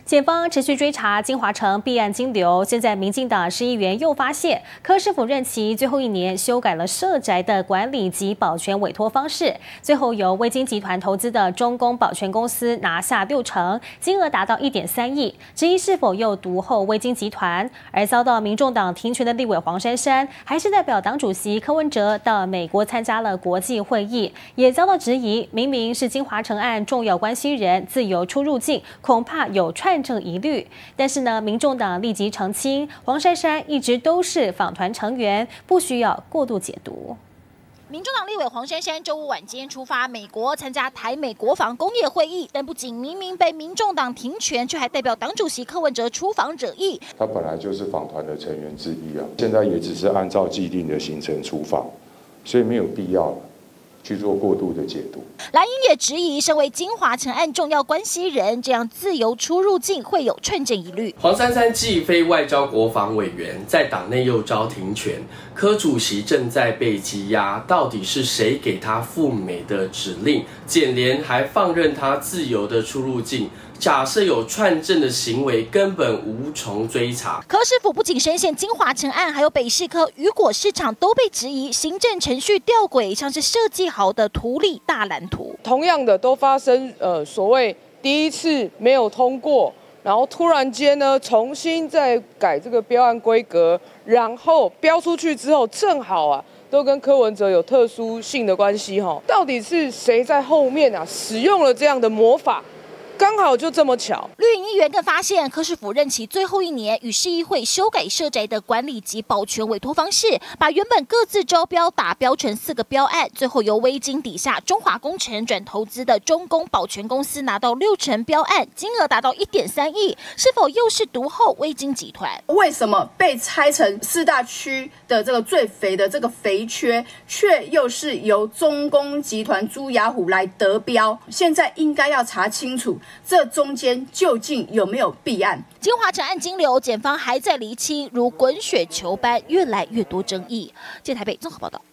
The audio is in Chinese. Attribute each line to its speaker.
Speaker 1: 检方持续追查金华城弊案金流，现在民进党市议员又发现，柯市府任期最后1年修改了社宅的管理及保全委托方式，最后由威金集团投资的中公保全公司拿下60%，金额达到1.3亿，质疑是否又独后威金集团。而遭到民众党停权的立委黄珊珊，还是代表党主席柯文哲到美国参加了国际会议，也遭到质疑，明明是金华城案重要关系人，自由出入境，恐怕有串证疑虑。但是呢，民众党立即澄清，黄珊珊一直都是访团成员，不需要过度解读。
Speaker 2: 民众党立委黄珊珊周五晚间出发美国参加台美国防工业会议，但不仅明明被民众党停权，却还代表党主席柯文哲出访惹议。
Speaker 3: 他本来就是访团的成员之一啊，现在也只是按照既定的行程出访，所以没有必要去做过度的解读。
Speaker 2: 蓝营也质疑，身为金华城案重要关系人，这样自由出入境会有串证疑虑。
Speaker 4: 黄珊珊既非外交国防委员，在党内又遭停权，柯主席正在被羁押，到底是谁给他赴美的指令？检联还放任他自由的出入境。假设有串证的行为，根本无从追查。
Speaker 2: 柯市府不仅深陷金华城案，还有北市科雨果市场都被质疑行政程序吊诡，像是设计好的图利大蓝图。
Speaker 5: 同样的都发生所谓第一次没有通过，然后突然间呢重新再改这个标案规格，然后标出去之后正好啊。都跟柯文哲有特殊性的关系哈，到底是谁在后面啊使用了这样的魔法？刚好就这么巧。
Speaker 2: 绿营议员更发现，柯市府任期最后1年与市议会修改社宅的管理及保全委托方式，把原本各自招标打标成4个标案，最后由威金底下中华工程转投资的中公保全公司拿到60%标案，金额达到1.3亿，是否又是独后威金集团？
Speaker 6: 为什么被拆成4大区的这个最肥的这个肥缺，却又是由中公集团朱雅虎来得标？现在应该要查清楚。这中间究竟有没有弊案？
Speaker 2: 金华城案金流，检方还在厘清，如滚雪球般越来越多争议。记者台北综合报道。